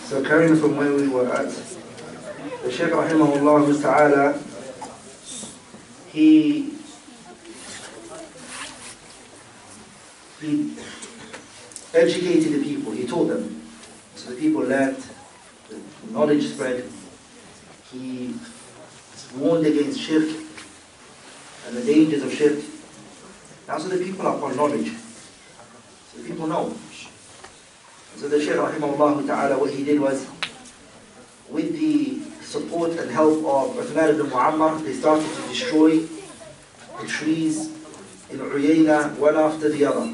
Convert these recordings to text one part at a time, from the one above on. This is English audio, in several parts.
So carrying from where we were at, the Shaykh rahimahullah ta'ala, he educated the people, he taught them. So the people learned, the knowledge spread. He warned against shirk and the dangers of shirk. Now so the people are upon knowledge. So the people know. So the Shaykh rahimahullah ta'ala, what he did was, with the support and help of Uthman ibn Muammar, they started to destroy the trees in al-Uyaynah one after the other.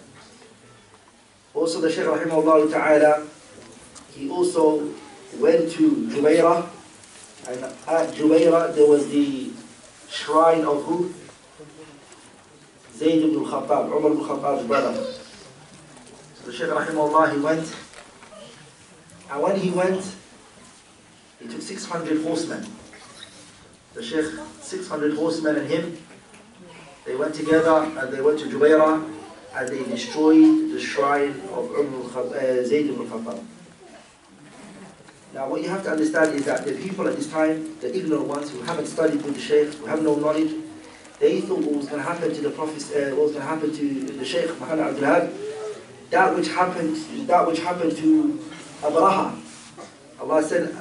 Also the Shaykh rahimahullah ta'ala, he also went to Jubayrah, and at Jubayrah there was the shrine of who? Zayd ibn al-Khattab, Umar ibn al-Khattab's brother. So the Shaykh rahimahullah, he went, and when he went, he took 600 horsemen. The Shaykh, 600 horsemen and him, they went together and they went to Jubayrah and they destroyed the shrine of Zayd ibn al-Khattab. Now what you have to understand is that the people at this time, the ignorant ones who haven't studied with the Shaykh, who have no knowledge, they thought what was going to happen to the Prophet, what was going to happen to the Shaykh Muhammad Abdul-Wahhaab, that which happened to Abraha. Allah sent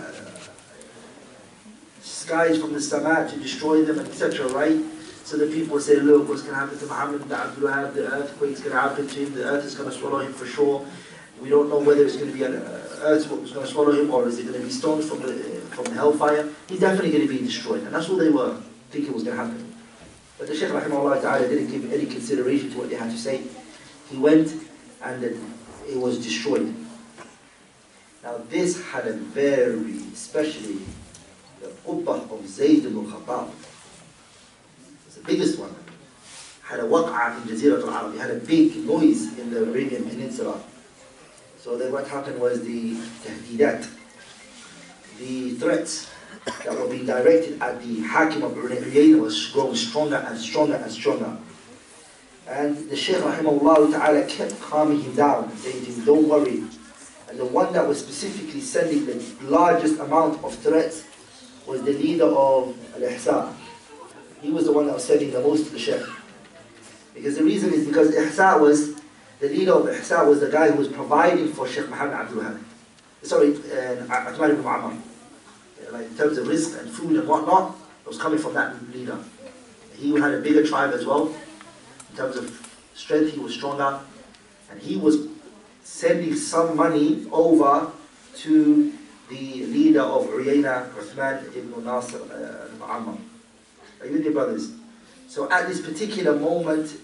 skies from the Sama to destroy them, etc. Right? So the people say, look, what's going to happen to Muhammad Abdul-Wahhaab? The earthquake's going to happen to him. The earth is going to swallow him for sure. We don't know whether it's going to be an earthquake that's going to swallow him, or is it going to be stones from the hellfire. He's definitely going to be destroyed, and that's all they were thinking was going to happen. But the Shaykh rahimahullah ta'ala didn't give any consideration to what they had to say. He went and it was destroyed. Now this had a very, especially the Qubbah of Zayd ibn al-Khattab, it's the biggest one, had a waq'ah in Jazeera al-Arab, it had a big noise in the Arabian Peninsula. So then what happened was the tahdidat, the threats that were being directed at the Hakim of al-Uyaynah was growing stronger and stronger and stronger. And the Shaykh rahimahullah ta'ala kept calming him down and saying to him, don't worry. And the one that was specifically sending the largest amount of threats was the leader of al-Ihsa. He was the one that was sending the most to the Shaykh. Because the reason is because the leader of Ihsa was the guy who was providing for Shaykh Muhammad Abdul-Wahhaab. Sorry, Uthman ibn Muammar. Like in terms of rizq and food and whatnot, it was coming from that leader. He had a bigger tribe as well. In terms of strength, he was stronger. And he was sending some money over to the leader of Uyaynah, Uthman ibn Nasr al-Muammar. Are you with me, brothers? So at this particular moment,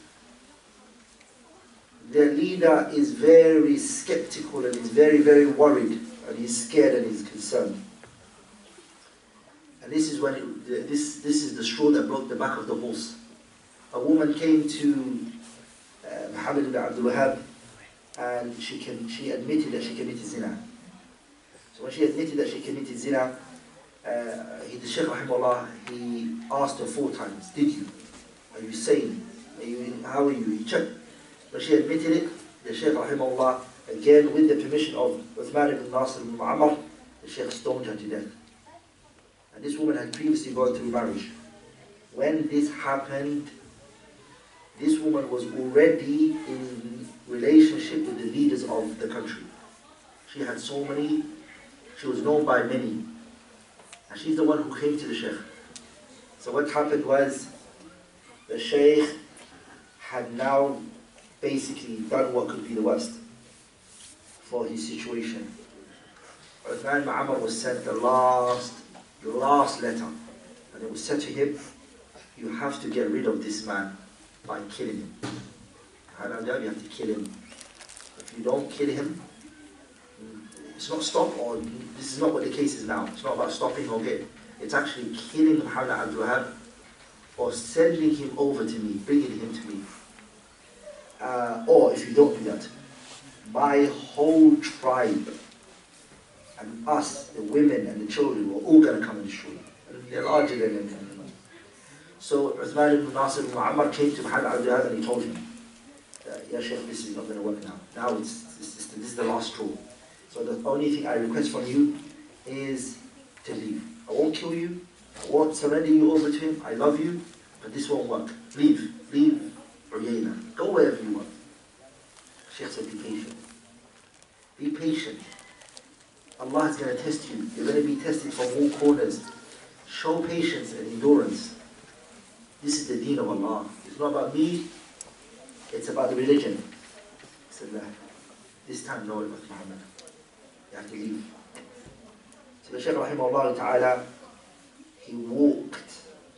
the leader is very skeptical and is very, very worried, and he's scared and he's concerned. And this is when this is the straw that broke the back of the horse. A woman came to Muhammad ibn Abdul-Wahhaab, and she admitted that she committed zina. So when she admitted that she committed zina, the Shaykh rahimahullah, he asked her 4 times, did you? Are you sane? How are you? He checked. When she admitted it, the Shaykh rahimahullah, again with the permission of Uthman ibn Nasr ibn Muammar, the Shaykh stoned her to death. And this woman had previously gone through marriage. When this happened, this woman was already in relationship with the leaders of the country. She had so many, she was known by many. And she's the one who came to the Shaykh. So what happened was, the Shaykh had now basically done what could be the worst for his situation. Uthman ibn Muammar was sent the last letter, and it was said to him, you have to get rid of this man by killing him. You have to kill him. If you don't kill him, it's not stop, or this is not what the case is now. It's not about stopping or getting. It's actually killing Muhammad Abdul-Wahhaab, or sending him over to me, bringing him to me. Or if you don't do that, my whole tribe and us, the women and the children, were all going to come and destroy you. They're larger than them. So Uthman ibn Nasr ibn Muammar came to Muhammad Abdul-Wahhaab and he told him, Ya Shaykh, this is not going to work now. Now this is the last straw. So So the only thing I request from you is to leave. I won't kill you, I won't surrender you over to him, I love you, but this won't work. Leave Uyaynah. Go wherever you want. Shaykh said, be patient. Be patient. Allah is going to test you. You're going to be tested from all corners. Show patience and endurance. This is the deen of Allah. It's not about me, it's about the religion. He said, no. This time, no, it was Muhammad. You have to leave. So the Shaykh rahimahullah ta'ala, he walked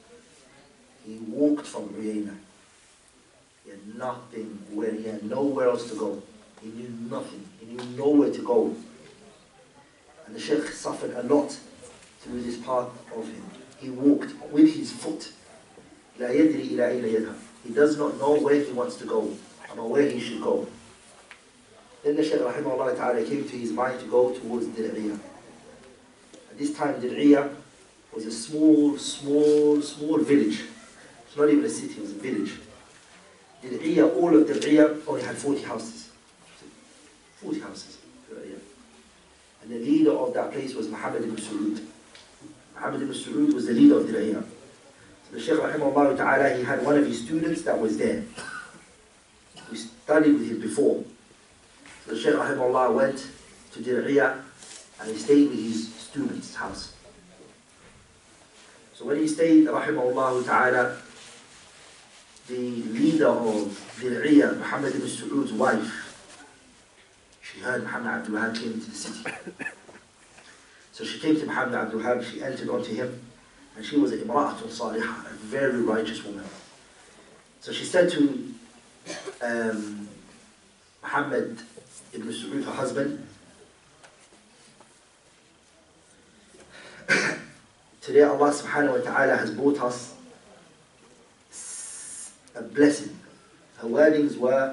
from Uyaynah. He had nothing where, he had nowhere else to go. He knew nothing. He knew nowhere to go. And the Shaykh suffered a lot through this path of him. He walked with his foot. لا يدري إلى أين يذهب. He does not know where he wants to go, or where he should go. Then the Shaykh rahimahullah ta'ala came to his mind to go towards Dir'iyah. At this time Dir'iyah was a small village. It's not even a city, it was a village. Dir'iyah, all of Dir'iyah only had 40 houses. 40 houses. And the leader of that place was Muhammad ibn Saud. Muhammad ibn Saud was the leader of Dir'iyah. So the Shaykh rahimahullah ta'ala, he had one of his students that was there. We studied with him before. So the Shaykh rahimahullah went to Dir'iyah and he stayed with his student's house. So when he stayed, rahimahullah ta'ala, the leader of Dir'iyah, Muhammad ibn Saud's wife, she heard Muhammad Abdul-Wahhaab came into the city. So she came to Muhammad Abdul-Wahhaab, she entered onto him, and she was an imra'atun salihah, a very righteous woman. So she said to Muhammad ibn Saud, her husband, today Allah subhanahu wa ta'ala has brought us a blessing. Her wordings were,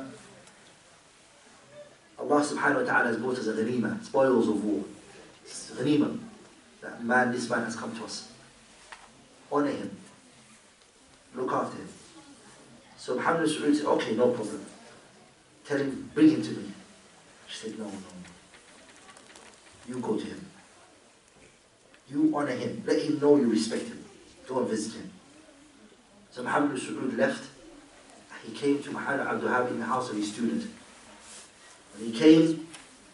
Allah subhanahu wa ta'ala has brought us a ghanima, spoils of war. It's ghanima. That this man has come to us. Honor him. Look after him. So Muhammad said, okay, no problem. Tell him, bring him to me. She said, no. You go to him. You honor him. Let him know you respect him. Go and visit him. So Muhammad left. He came to Muhammad Abdul-Wahhaab in the house of his student. When he came,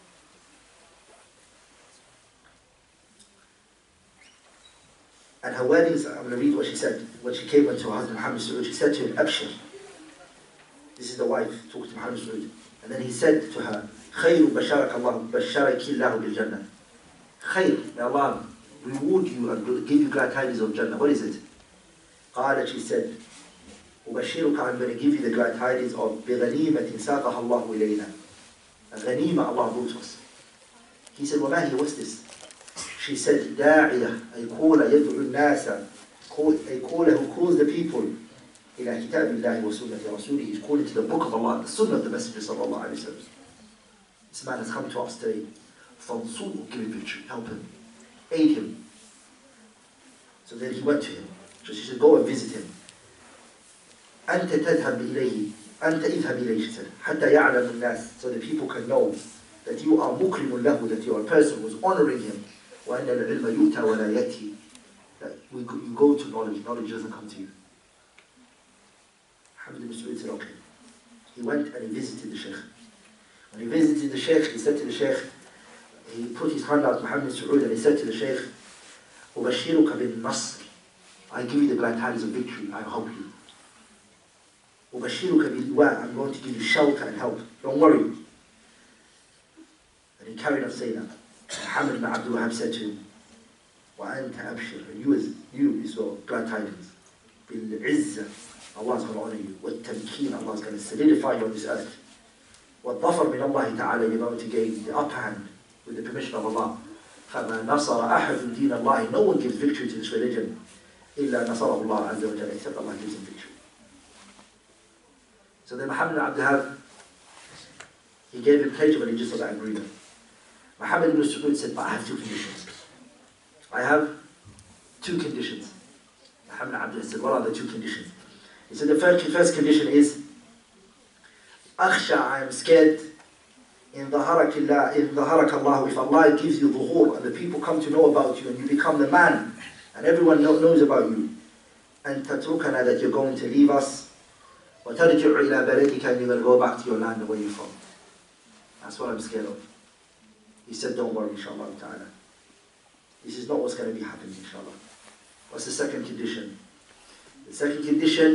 and her wordings, I'm going to read what she said. When she came to her husband Muhammad Saud, she said to him, Abshir. This is the wife talking to Muhammad Saud. And then he said to her, Khayru basharak Allah, basharaki Allahu bil Jannah. Khayr, may Allah reward you and give you glad tidings of Jannah. What is it? قالت, she said, Ubashiruka, I'm going to give you the glad tidings of بِغَنِيمَةٍ سَاقَهَا اللَّهُ إِلَيْنَا. A ghanima Allah brought us. He said, وَمَا هِي, what's this? She said, دَاعِيَةً, a caller, يَدْعُ النَّاسَ, a caller who calls the people, إِلَى كِتَابِ اللَّهِ وَسُنَّةِ رَسُولِهِ, he's calling to the book of Allah, the sunnah of the Messenger sallallahu alayhi wa sallam. This man has come to us today. فَانْصُرْهُ, give him victory, help him, aid him. So then he went to him. So she said, go and visit him. أنت تذهب إليه, أنت اذهب إليه, she said, حتى يعلم الناس, so the people can know that you are مكرم له, that you are a person who is honoring him. وأن العلم يؤتى ولا يأتي, that you go to knowledge, knowledge doesn't come to you. Muhammad ibn Saud said, okay. He went and he visited the Shaykh. When he visited the Shaykh, he said to the Shaykh, he put his hand out to Muhammad ibn Saud and he said to the Shaykh, أبشرك بالنصر, I give you the glad tidings of victory, I help you. أبشرك بالدعاء, I'm going to give you shelter and help, don't worry. And he carried on saying that. Muhammad ibn Abdul-Wahhaab said to him, وَأَنْتَ أَبْشِرْ, and you is your glad tidings. بِالْعِزَّةِ, Allah is going to honor you. وَالتَّمْكِينَ, Allah is going to solidify you on this earth. وَالظَّفَرْ مِنَ اللَّهِ تَعَالَى, you're going to gain the upper hand with the permission of Allah. فَمَا نَصَرَ أَحَدٌ دِينَ اللَّهِ, no one gives victory to this religion إِلَّا نَصَرَهُ اللَّهُ عَزَّ وَجَلَ, except Allah gives him victory. So then Muhammad ibn Abdul-Wahhaab, he gave him pledge of allegiance of that agreement. Muhammad ibn Saud said, but I have two conditions. I have two conditions. Muhammad ibn Abdul-Wahhaab said, what are the two conditions? He said, the first condition is, أخشى, I am scared, in ظهرك Allah, if Allah gives you dhuhur and the people come to know about you and you become the man and everyone knows about you, and tatrukana, that you're going to leave us, وترجع إلى بلدك, and you're going to go back to your land where you're from. That's what I'm scared of. He said, don't worry, inshallah ta'ala. This is not what's going to be happening, inshallah. What's the second condition? The second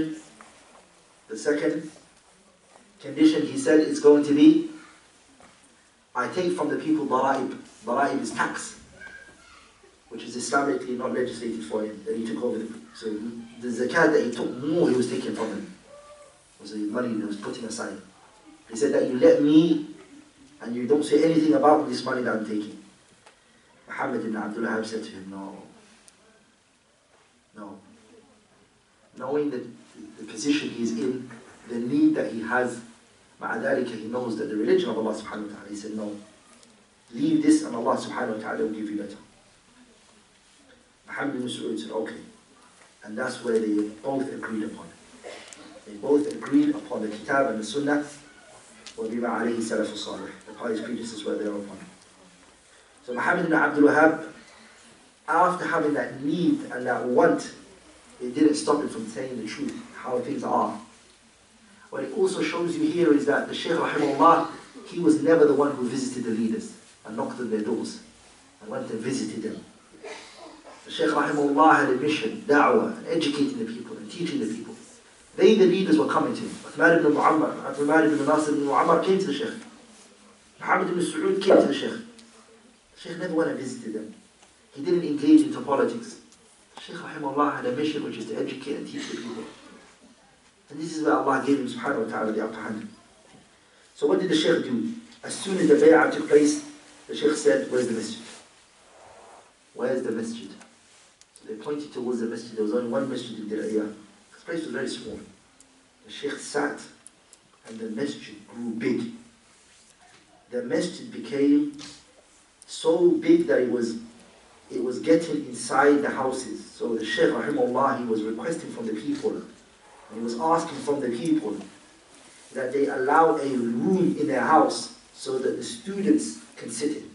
condition, he said, is going to be, I take from the people dara'ib. Dara'ib is tax, which is Islamically not legislated for him, that he took over. So the zakat that he took, more he was taking from him. It was the money that was putting aside. He said that you let me, and you don't say anything about this money that I'm taking. Muhammad ibn Abdul-Wahhab said to him, no. Knowing that the position he's in, the need that he has, مع ذلك, he knows that the religion of Allah subhanahu wa ta'ala, he said, no. Leave this and Allah subhanahu wa ta'ala will give you better. Muhammad ibn Mas'ud said, okay. And that's where they both agreed upon. They both agreed upon the kitab and the sunnah, وَبِمَا عَلَيْهِ سَلَفُ الصَّالِحِ, the pious predecessors were there upon. So Muhammad ibn Abdul-Wahhab, after having that need and that want, it didn't stop him from saying the truth, how things are. What it also shows you here is that the Shaykh rahimahullah, he was never the one who visited the leaders and knocked on their doors and went and visited them. The Shaykh rahimahullah had a mission, da'wah, and educating the people and teaching the people. They, the leaders, were coming to him. Uthman ibn Mu'ammar, Uthman ibn Nasir ibn Mu'ammar came to the Shaykh. Muhammad ibn Saud came to the Shaykh. The Shaykh never went and visited them. He didn't engage into politics. Shaykh rahimahullah had a mission, which is to educate and teach the people. And this is where Allah gave him subhanahu wa ta'ala the upper hand. So what did the Shaykh do? As soon as the bay'ah took place, the Shaykh said, where's the masjid? Where's the masjid? So they pointed towards the masjid. There was only one masjid in Diriyah. This place was very small. The Shaykh sat and the masjid grew big. The masjid became so big that it was getting inside the houses. So the Shaykh rahimahullah, he was requesting from the people, and he was asking from the people that they allow a room in their house so that the students can sit in.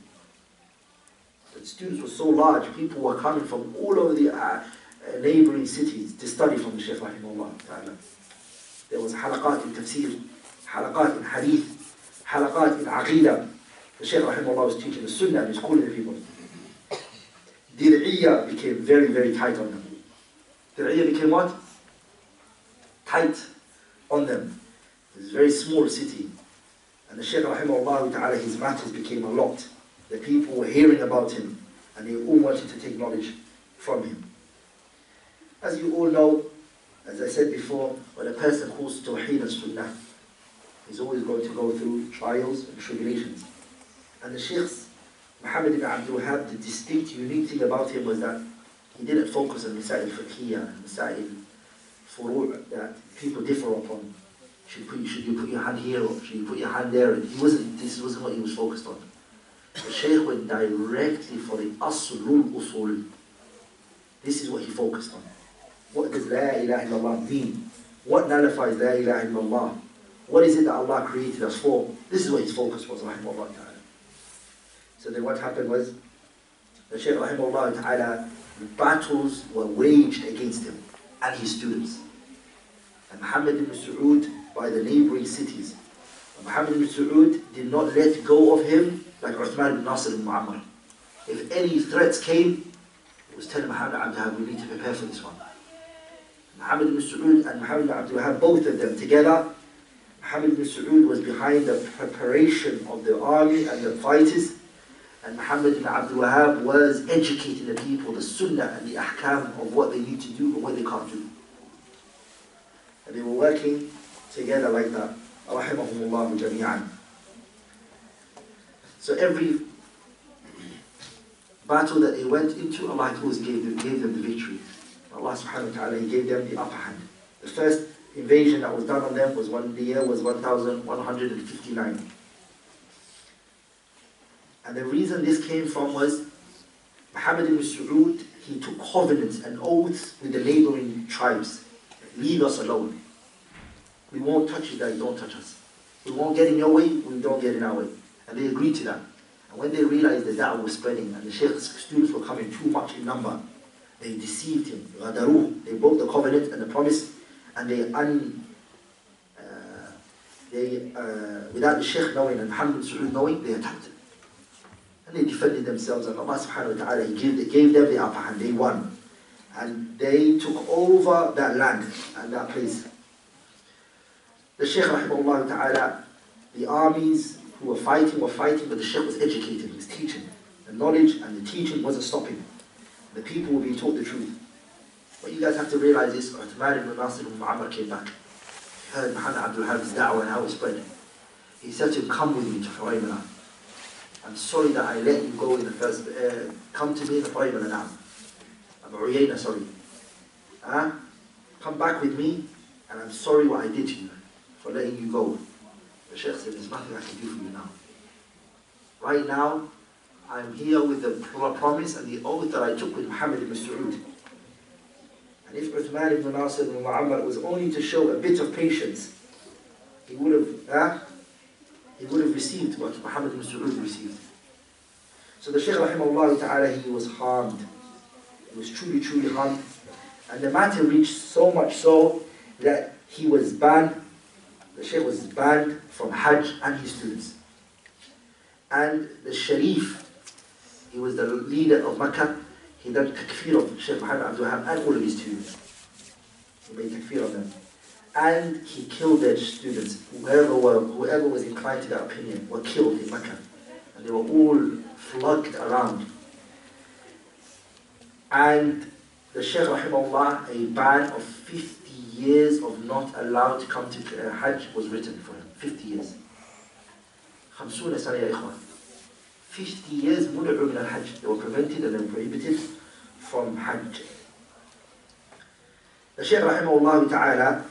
The students were so large, people were coming from all over the neighboring cities to study from the Shaykh rahimahullah ta'ala. There was halaqat in tafsir, halaqat in hadith, halaqat in aqidah. The Shaykh rahimahullah was teaching the sunnah and he was calling the people. Dir'iyah became very, very tight on them. Dir'iyah became what? Tight on them. It was a very small city. And the Shaykh rahimahullah ta'ala, his matters became a lot. The people were hearing about him and they all wanted to take knowledge from him. As you all know, as I said before, when a person calls Tawheed and Sunnah, he's always going to go through trials and tribulations. And the Shaykh's Muhammad ibn Abdul-Wahhab, the distinct, unique thing about him was that he didn't focus on Masail Fiqhiyya and Masail Furu' that people differ upon. Should you put your hand here or should you put your hand there? This wasn't what he was focused on. The Shaykh went directly for the Aslul Usul. This is what he focused on. What does La ilaha illallah mean? What nullifies La ilaha illallah? What is it that Allah created us for? This is what his focus was, rahimahullah ta'ala. So then what happened was, the Shaykh rahimahullah ta'ala, battles were waged against him and his students. And Muhammad ibn Saud by the neighboring cities. And Muhammad ibn Saud did not let go of him like Uthman ibn Nasir ibn Mu'ammar. If any threats came, it was telling Muhammad Abdul-Wahhab, we need to prepare for this one. Muhammad ibn Saud and Muhammad ibn Abdul-Wahhab, both of them together, Muhammad ibn Saud was behind the preparation of the army and the fighters, and Muhammad ibn Abdul-Wahhab was educating the people, the sunnah and the ahkam of what they need to do and what they can't do. And they were working together like that. Rahimahumullah jami'an. So every battle that they went into, Allah always gave them the victory. Allah subhanahu wa ta'ala, He gave them the upper hand. The first invasion that was done on them was the year was 1159. And the reason this came from was Muhammad ibn Saud, he took covenants and oaths with the neighboring tribes. Leave us alone. We won't touch you, that you don't touch us. We won't get in your way, we don't get in our way. And they agreed to that. And when they realized the da'wah was spreading and the Sheikh's students were coming too much in number, they deceived him. غَدَرُوهُ. They broke the covenant and the promise, and without the Sheikh knowing and Muhammad Saud knowing, they attacked him. And they defended themselves, and Allah subhanahu wa ta'ala, He gave them the upper hand. They won. And they took over that land and that place. The Shaykh rahimahullah ta'ala, the armies who were fighting, but the Shaykh was educated, he was teaching. The knowledge and the teaching wasn't stopping. The people were being taught the truth. What you guys have to realize is, Uthman ibn Nasir ibn Mu'ammar came back. He heard Muhammad Abdul-Wahhab's da'wah and how it spread. He said to him, come with me to Huwaymana. I'm sorry that I let you go in the first, come to me in the Huwaymana now. al-Uyaynah, sorry. Come back with me, and I'm sorry what I did to you for letting you go. The Shaykh said, there's nothing I can do for you now. Right now, I'm here with the promise and the oath that I took with Muhammad ibn Saud. And if Uthman ibn Nasir ibn Mu'ammar was only to show a bit of patience, he would have received what Muhammad ibn Saud received. So the Shaykh rahimahullah ta'ala, he was harmed. He was truly, truly harmed. And the matter reached so much so that he was banned, the Shaykh was banned from Hajj and his students. And the Sharif, he was the leader of Mecca, he done takfir of Shaykh Muhammad Abdul-Wahhab and all of his students. He made takfir of them. And he killed their students. Whoever was inclined to that opinion were killed in Mecca. And they were all flogged around. And the Shaykh rahimahullah, a ban of 50 years of not allowed to come to Hajj was written for him. 50 years. 50 سنة يا إخوان. 50 years منعوا من الحج. They were prevented and they were prohibited from Hajj. The Shaykh rahimahullah ta'ala,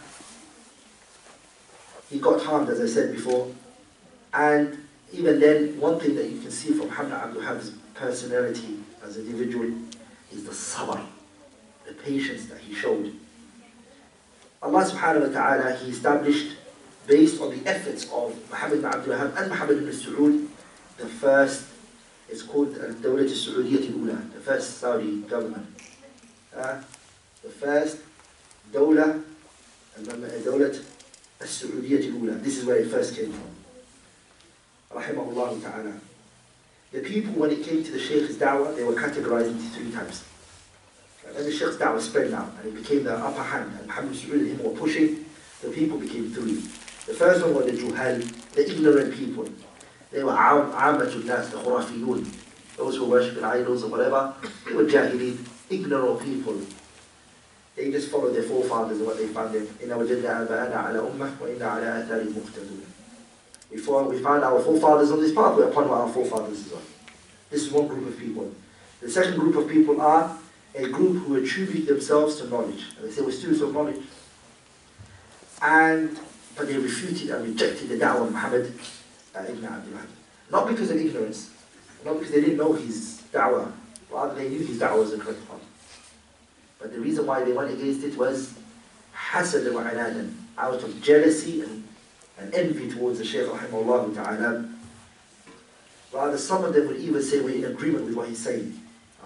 he got harmed, as I said before. And even then, one thing that you can see from Muhammad Abdul-Wahhab's personality as an individual is the sabr, the patience that he showed. Allah subhanahu wa ta'ala, He established, based on the efforts of Muhammad ibn Abdul-Wahhab and Muhammad ibn Saud, the first, it's called al-Dawlat al-Saudiyyah al-Ula, the first Saudi government. The first Dawlat al-Saudiyyah al-Ula. This is where it first came from. Rahimahullah ta'ala. The people, when it came to the Shaykh's da'wah, they were categorized into three types. When the Shaykh's da'wah spread now, and it became the upper hand, and Muhammad Saud and him were pushing, the people became three. The first one were the Juhal, the ignorant people. They were Ammatul Nas, the Khurafiyun, those who worship idols or whatever. They were Jahilin, ignorant people. They just followed their forefathers and what they found them. إِنَّا وَجَدْنَا آبَاءَنَا عَلَى أُمَّةٍ وَإِنَّا عَلَى آثَارِهِمْ مُقْتَدُونَ. We found our forefathers on this path, we're upon what our forefathers are. This is one group of people. The second group of people are a group who attribute themselves to knowledge. And they say we're students of knowledge. But they refuted and rejected the da'wah of Muhammad ibn Abdul-Wahhab. Not because of ignorance, not because they didn't know his da'wah, rather they knew his da'wah was the correct path. But the reason why they went against it was hasad wa anadan, out of jealousy and envy towards the Shaykh rahimahullah ta'ala. Rather, some of them would even say we're in agreement with what he's saying.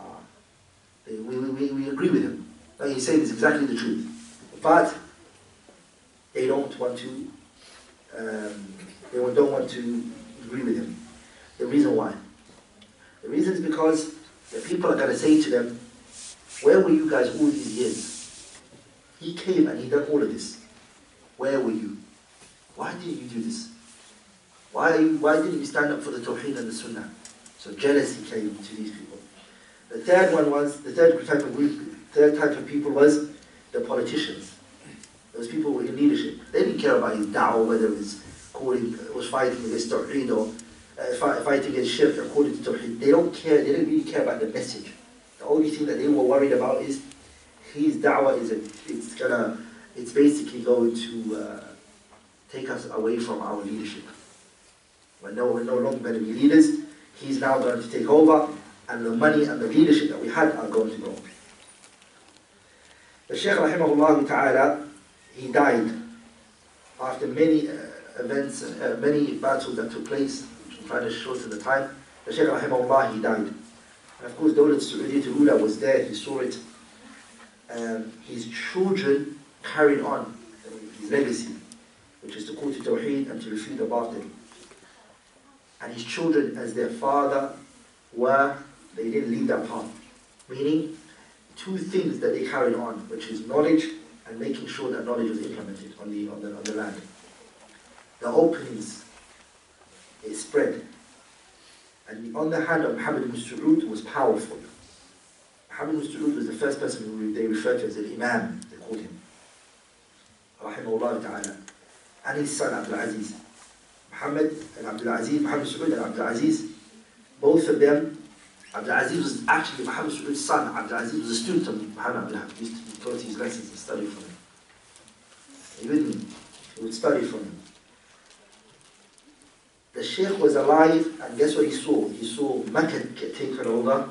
We agree with him. Like he's saying is exactly the truth. But they don't want to agree with him. The reason why? The reason is because the people are going to say to them, where were you guys all these years? He came and he done all of this. Where were you? Why didn't you do this? Why didn't you stand up for the Tawheed and the Sunnah? So jealousy came to these people. The third type of people was the politicians. Those people were in leadership. They didn't care about his da'wah, whether it was fighting against Tawheed or fighting against Shirk according to Tawheed. They don't care, they didn't really care about the message. The only thing that they were worried about is his da'wah it's basically going to take us away from our leadership. We're no longer going to be leaders. He's now going to take over, and the money and the leadership that we had are going to go. The Shaykh rahimahullah ta'ala, he died after many events, many battles that took place, trying to shorten the time. The Shaykh rahimahullah, he died. And of course, Dawlat Saudiyyah al-Ula was there, he saw it. His children carried on his legacy, which is to call to Tawheed and to refute the Batil. And his children, as their father, they didn't leave that path. Meaning, two things that they carried on, which is knowledge and making sure that knowledge was implemented on the land. The openings, it spread. And on the hand of Muhammad ibn Saud was powerful. Muhammad ibn Saud was the first person who they referred to as al-Imaam, they called him. Rahimahullah ta'ala. And his son Abdul-Aziz. Muhammad and Abdul-Aziz, Muhammad Saud and Abdul-Aziz, both of them, Abdul-Aziz was actually Muhammad Saud's son. Abdul-Aziz was a student of Muhammad Hayat. He used to taught his lessons and study from him. Are you with me? He would study from him. The Shaykh was alive, and guess what he saw? He saw Mecca get taken over.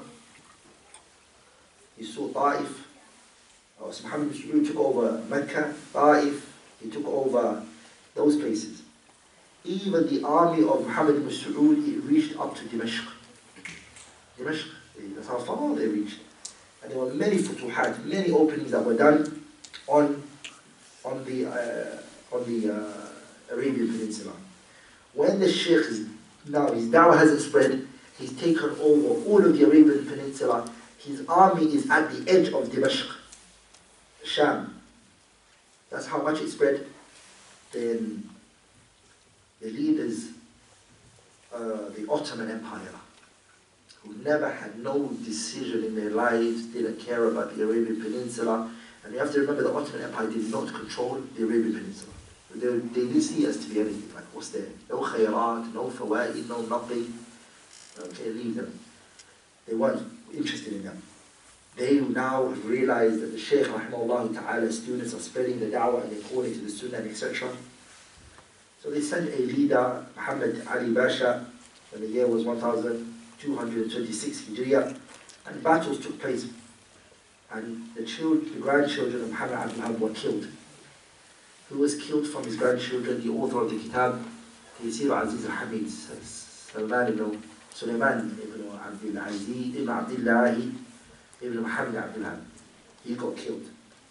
He saw Ta'if. So Muhammad Saud took over Mecca, Ta'if. He took over those places. Even the army of Muhammad ibn Saud, it reached up to Dimashq. Dimashq, that's how far they reached. And there were many futuhat, many openings that were done on the Arabian Peninsula. When the Shaykh now his da'wah hasn't spread, he's taken over all of the Arabian Peninsula. His army is at the edge of Dimashq, Sham. That's how much it spread. Then the leaders, the Ottoman Empire, who never had no decision in their lives, didn't care about the Arabian Peninsula. And you have to remember the Ottoman Empire did not control the Arabian Peninsula. They didn't see us to be anything. Like, what's there? No khayrat, no fawaid, no nothing. Okay, leave them. They weren't interested in them. They now have realized that the Shaykh rahimahullah ta'ala students are spreading the da'wah and they're calling to the sunnah, etc. So they sent a leader, Muhammad Ali Basha, when the year was 1226 Hijriya, and battles took place. And the grandchildren of Muhammad Abdul-Wahhab were killed. Who was killed from his grandchildren? The author of the kitab, Taysir Aziz al-Hamid, Salman ibn Sulaiman ibn Abdul-Aziz ibn Abdullah ibn Muhammad Abdul-Wahhab. He got killed.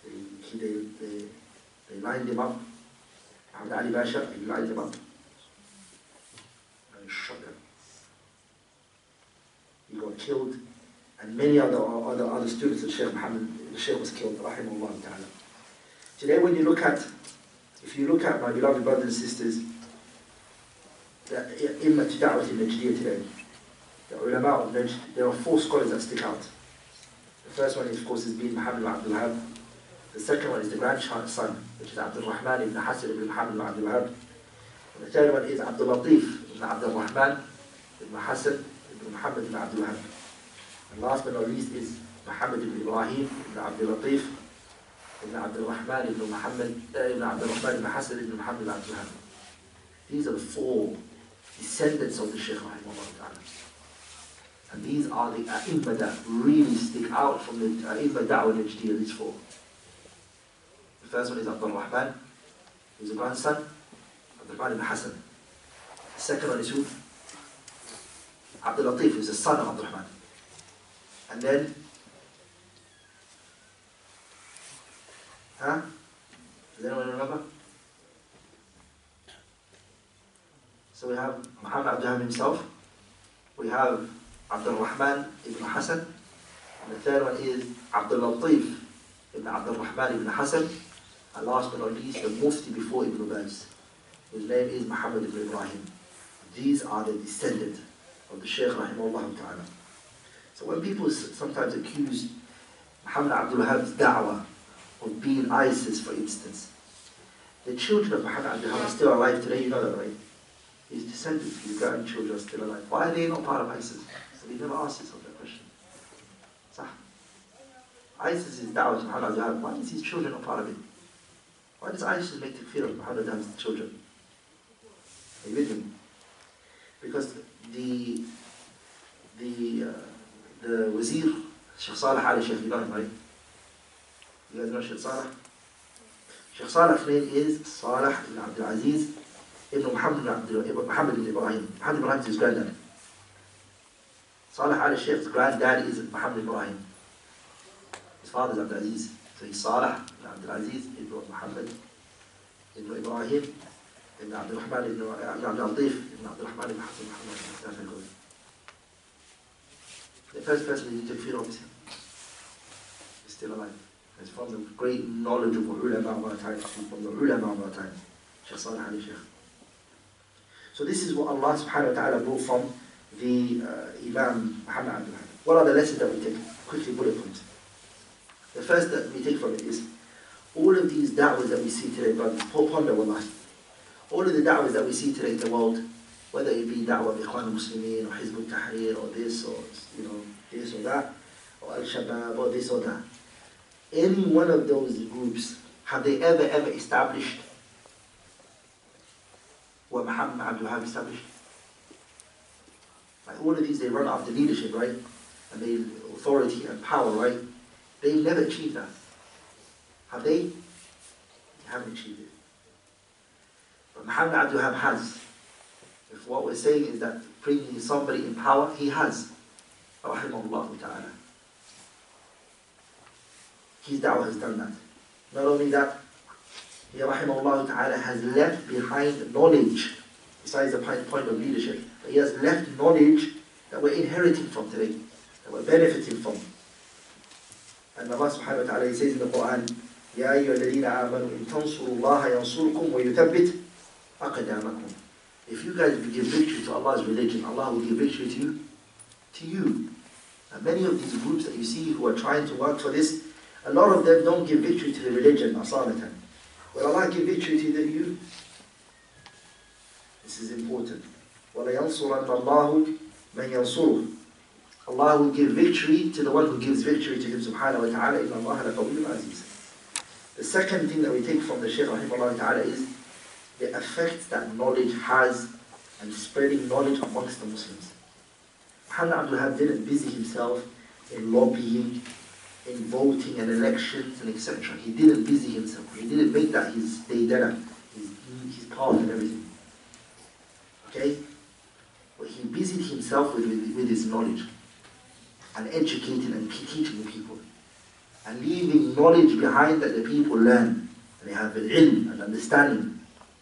They lined him up. Muhammad Ali Basha, he lined him up and shot him. He got killed, and many other students of Shaykh Muhammad, the Shaykh was killed, rahimahullah ta'ala. Today when you look at, if you look at my beloved brothers and sisters, the Imma to Da'wat al-Najdiyya today, the ulama of Najd, there are 4 scholars that stick out. The first one, of course, is being Muhammad Abdul-Wahhab. The second one is the grandson, which is Abdul-Rahman ibn Hassan ibn Muhammad Abdul-Wahhab. And the third one is Abdul-Latif ibn Abdul-Rahman ibn Hassan ibn Muhammad ibn Abdul-Wahhab. And last but not least is Muhammad ibn Ibrahim ibn Abdul-Latif ibn Abdul-Rahman ibn Muhammad ibn Abdul-Rahman ibn Hassan ibn Muhammad ibn Abdul-Wahhab. These are the 4 descendants of the Shaykh rahimahullah ta'ala. And these are the A'immah that really stick out from the A'immah Da'wah al-Najdiyya, these 4. The first one is Abdul-Rahman, who's a grandson, Abdul-Rahman ibn Hassan. The second one is who? Abdul-Latif, who's the son of Abdul-Rahman. And then, does anyone remember? So we have Muhammad Abdul-Wahhab himself, we have Abdul-Rahman ibn Hassan, and the third one is Abdul-Latif ibn Abdul-Rahman ibn Hassan, and last but not least, the Mufti before Ibn Baz, whose name is Muhammad ibn Ibrahim. These are the descendants of the Shaykh rahimahullah ta'ala. So when people sometimes accuse Muhammad Abdul-Wahhab's da'wah of being ISIS, for instance, the children of Muhammad Abdul-Wahhab are still alive today, you know that, right? His descendants, his grandchildren are still alive. Why are they not part of ISIS? So they never asked yourself that question. Sah. ISIS is da'wah to Muhammad Abdul-Wahhab. Why is his children not part of it? Why does ISIS make the fear of Muhammad Abdul-Wahhab's children? Are you with me? Because the Wazir, Sheikh Saleh Ali Sheikh, you know him, right? You guys know Sheikh Saleh? Sheikh Saleh's name is Saleh ibn Abdul Aziz Ibn Muhammad ibn Ibrahim. Muhammad Ibrahim is his granddad. Salih al-Shaykh's granddad is Muhammad Ibrahim. His father is Abdul Aziz. So he's Salih ibn Abdul Aziz, ibn Muhammad, ibn Ibrahim, ibn Abdul Rahman, ibn Abdul Latif, ibn Abdul Rahman, ibn Hassan Muhammad. The first person who took fear of is him. He's still alive. It's from the great knowledgeable ulama of our time, from the ulama of our time, Shaykh Salih al-Shaykh. So this is what Allah subhanahu wa ta'ala brought from the Imaam Muhammad Abdul-Wahhaab. What are the lessons that we take? Quickly, bullet points. The first that we take from it is, all of these da'wahs that we see today, brothers, ponder wallahi. All of the da'wahs that we see today in the world, whether it be da'wah of Ikhwan al-Muslimin, or Hizb al-Tahrir, or this, or this or that, or al-Shabaab, or this or that. Any one of those groups, have they ever established what Muhammad Abdul-Wahhaab established? Like all of these, they run after leadership, right? And they authority and power, right? They've never achieved that. Have they? They haven't achieved it. But Muhammad Abdul-Wahhaab has. If what we're saying is that bringing somebody in power, he has. Rahimahullah ta'ala. His da'wah has done that. Not only that, he rahimahullah ta'ala has left behind knowledge, besides the point of leadership, but he has left knowledge that we're inheriting from today, that we're benefiting from. And Allah subhanahu wa ta'ala, he says in the Quran, يَا أَيُّهَا الَّذِينَ آمَنُوا إِن تَنْصُرُوا اللَّهَ يَنْصُرْكُمْ وَيُثَبِّتْ أَقْدَامَكُمْ. If you guys give victory to Allah's religion, Allah will give victory to you. And many of these groups that you see who are trying to work for this, a lot of them don't give victory to the religion, asalatan. Will Allah give victory to you? This is important. وَلَيَنْصُرَنَّ اللَّهُ مَنْ يَنْصُرُهُ. Allah will give victory to the one who gives victory to him, subhanahu wa ta'ala. إِنَّ اللَّهَ لَقَوِيٌّ عَزِيزٌ. The second thing that we take from the Shaykh rahimahullah ta'ala is the effect that knowledge has and spreading knowledge amongst the Muslims. Muhammad Abdul-Wahhaab didn't busy himself in lobbying, in voting and elections and etc. He didn't busy himself. He didn't make that his daydana, his path and everything. Okay? But he busied himself with his knowledge and educating and teaching the people and leaving knowledge behind that the people learn and they have al-ilm and understanding.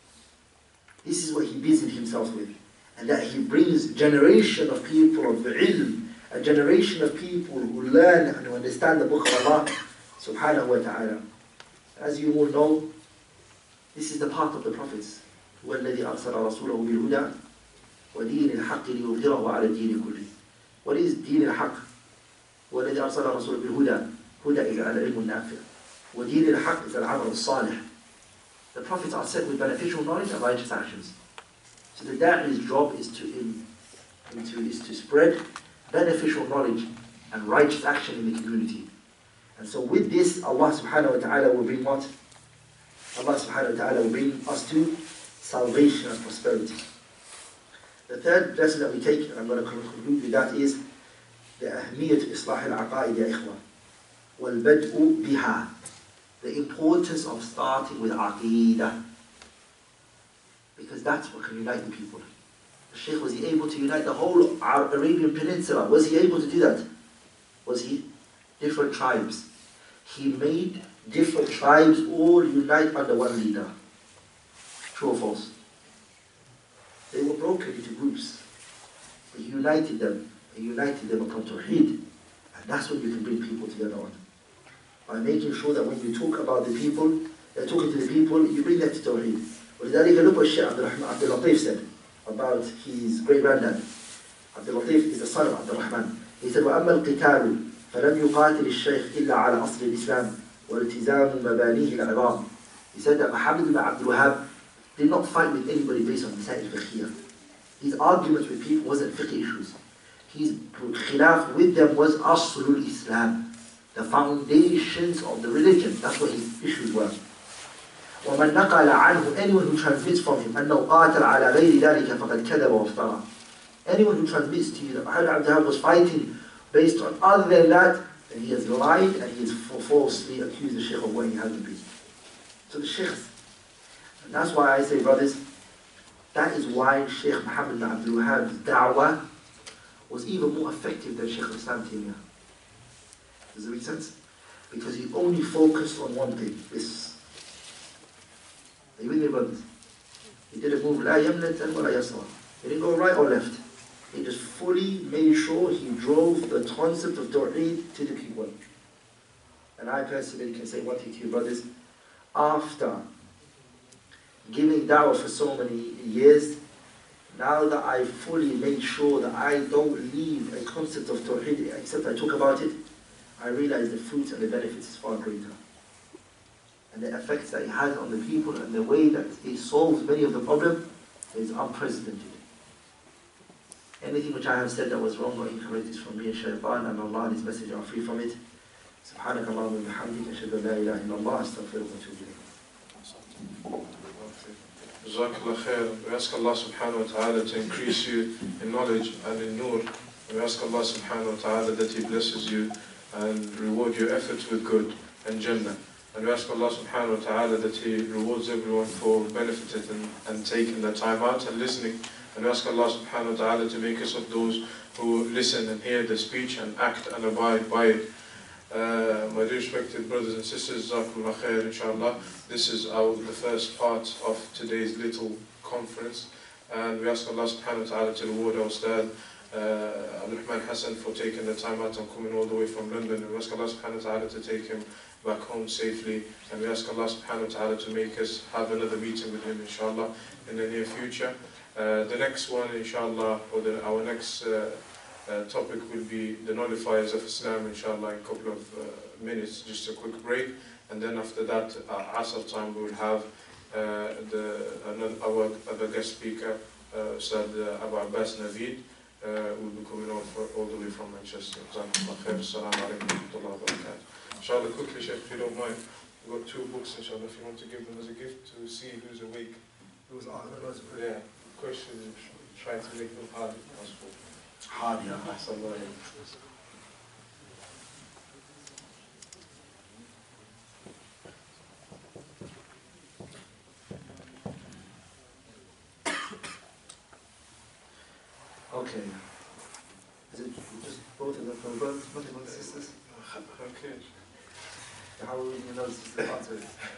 This is what he busied himself with, and that he brings a generation of people of ilm, a generation of people who learn and who understand the book of Allah subhanahu wa ta'ala. As you all know, this is the path of the prophets. هو الذي أرسل رسوله بالهدى ودين الحق ليظهره على الدين كله. What is دين الحق? هو الذي أرسل رسوله بالهدى. هدى is العلم النافع. ودين الحق is العمل الصالح. The prophets are sent with beneficial knowledge and righteous actions. So the da'i's job is to spread beneficial knowledge and righteous action in the community. And so with this, Allah subhanahu wa ta'ala will bring what? Allah subhanahu wa ta'ala will bring us to salvation and prosperity. The third lesson that we take, and I'm going to conclude with that, is the أهمية إصلاح العقائد يا إخوة والبدء بها. The importance of starting with aqidah. Because that's what can unite the people. The Shaykh, was he able to unite the whole Arabian Peninsula? Was he able to do that? Was he? Different tribes. He made different tribes all unite under one leader. True or false? They were broken into groups. He united them. He united them upon Tawheed. And that's what you can bring people together on. By making sure that when you talk about the people, you're talking to the people, you bring them to Tawheed. ولذلك look what Shaykh Abdul Latif said about his great granddad. Abdul Latif is the son of Abdul Rahman. He said, وَأَمَّا الْقِتَالُ فَلَمْ يُقَاتِلِ الشَّيْخِ إِلَّا عَلَى أَصْلِ الْإِسْلَامِ وَالْتِزَامُ مَبَانِيهِ الْعِظَامِ. He said that Muhammad ibn Abdul-Wahhaab did not fight with anybody based on Masail fiqhiyah. His arguments with people wasn't fiqh issues. His khilaf with them was Aslul Islam, the foundations of the religion. That's what his issues were. وَمَنْ نَقَلَ عَنْهُ, anyone who transmits from him أَنَّهُ قَاتَلَ عَلَى غَيْرِ ذَلِكَ فَقَدْ كَذَبَ وَافْتَرَى. Anyone who transmits to you that Muhammad Abdul-Wahhaab was fighting based on other than that, then he has lied and he has falsely accused the Shaykh of what he hasn't been. So the Shaykhs, and that's why I say, brothers, That is why Sheikh Muhammad Abdul-Wahhab's da'wah was even more effective than Sheikh Islam Taymiyyah. Does it make sense? Because he only focused on one thing, this. Are you with me, brothers? He didn't move la yamnatan wa la yasra. He didn't go right or left. He just fully made sure he drove the concept of Tawheed to the people. And I personally can say one thing to you, brothers. After giving da'wah for so many years, now that I fully made sure that I don't leave a concept of Tawheed except I talk about it, I realize the fruits and the benefits is far greater. And the effects that it has on the people and the way that it solves many of the problems is unprecedented. Anything which I have said that was wrong or incorrect is from me and Shaytan, and Allah and His Messenger are free from it. سبحانك اللهم وبحمدك أشهد أن لا إله إلا الله أستغفرك وأتوب إليك. Jazakallah khair. We ask Allah subhanahu wa ta'ala to increase you in knowledge and in nur. We ask Allah subhanahu wa ta'ala that He blesses you and reward your efforts with good and Jannah. And we ask Allah subhanahu wa ta'ala that He rewards everyone for benefiting and taking their time out and listening. And we ask Allah subhanahu wa ta'ala to make us of those who listen and hear the speech and act and abide by it. My dear respected brothers and sisters, Jazakumullah khair, inshallah. This is the first part of today's little conference. And we ask Allah subhanahu wa ta'ala to reward our Ustad Abdul-Rahman Hassan for taking the time out and coming all the way from London. And we ask Allah subhanahu wa ta'ala to take him back home safely. And we ask Allah subhanahu wa ta'ala to make us have another meeting with him, inshallah, in the near future. The next one, inshallah, or our next topic will be the nullifiers of Islam, inshallah, in a couple of minutes, just a quick break. And then after that, Asr time, we will have our other guest speaker, Ustad Abu Abbas Naveed, will be coming all the way from Manchester. Assalamu alaikum wa rahmatullahi wa barakatuh. Inshallah, quickly, Sheikh, if you don't mind, we've got 2 books, inshallah, if you want to give them as a gift to see who's awake. Yeah, questions, try to make them hard if possible. Hard, yeah. Okay. Is it just both of them from brothers, nothing but sisters? Okay. How will we know this is the answer?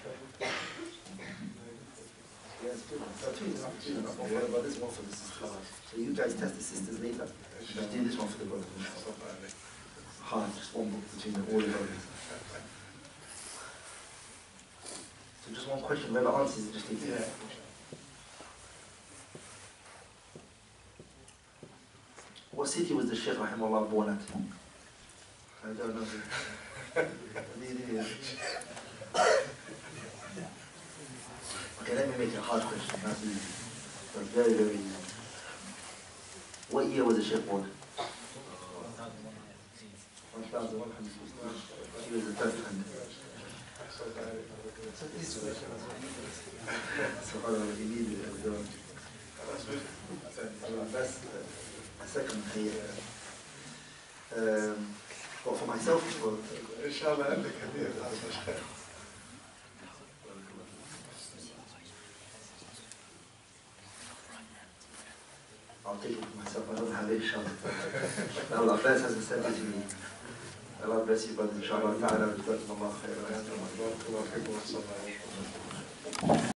Yes, two. One for about this, one for the sisters. So you guys test the sisters later. Let's do this one for the brothers. Hard, just one book between all the brothers. So just one question, whoever answers it, just take it. What city was the Shaykh Rahimahullah born at? I don't know. Okay, let me make it a hard question. That's easy. That's very, very easy. What year was the Shaykh born? 1100. He was the 1300. So he needed it. That's a second here. Well, for myself, well, inshallah, I'll take it for myself. I don't have it, inshallah. Allah bless us and send it to me. Allah bless you, brothers, inshallah.